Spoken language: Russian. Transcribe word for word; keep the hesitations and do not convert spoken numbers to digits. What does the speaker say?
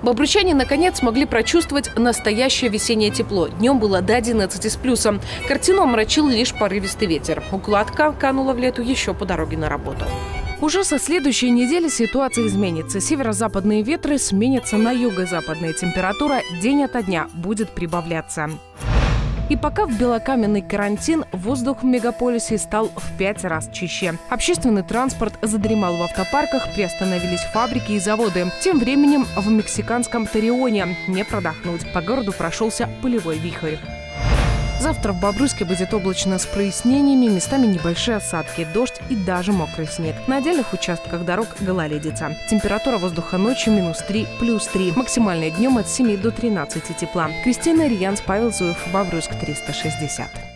Бобруйчане наконец смогли прочувствовать настоящее весеннее тепло. Днем было до одиннадцати с плюсом. Картину омрачил лишь порывистый ветер. Укладка канула в лету еще по дороге на работу. Уже со следующей недели ситуация изменится. Северо-западные ветры сменятся на юго-западные. Температура день ото дня будет прибавляться. И пока в белокаменный карантин, воздух в мегаполисе стал в пять раз чище. Общественный транспорт задремал в автопарках, приостановились фабрики и заводы. Тем временем в мексиканском Торреоне не продохнуть. По городу прошелся пылевой вихрь. Завтра в Бобруйске будет облачно с прояснениями, местами небольшие осадки, дождь и даже мокрый снег. На отдельных участках дорог гололедица. Температура воздуха ночью минус три, плюс три. Максимальная днем от семи до тринадцати тепла. Кристина Рьянс, Павел Зуев, Бобруйск триста шестьдесят.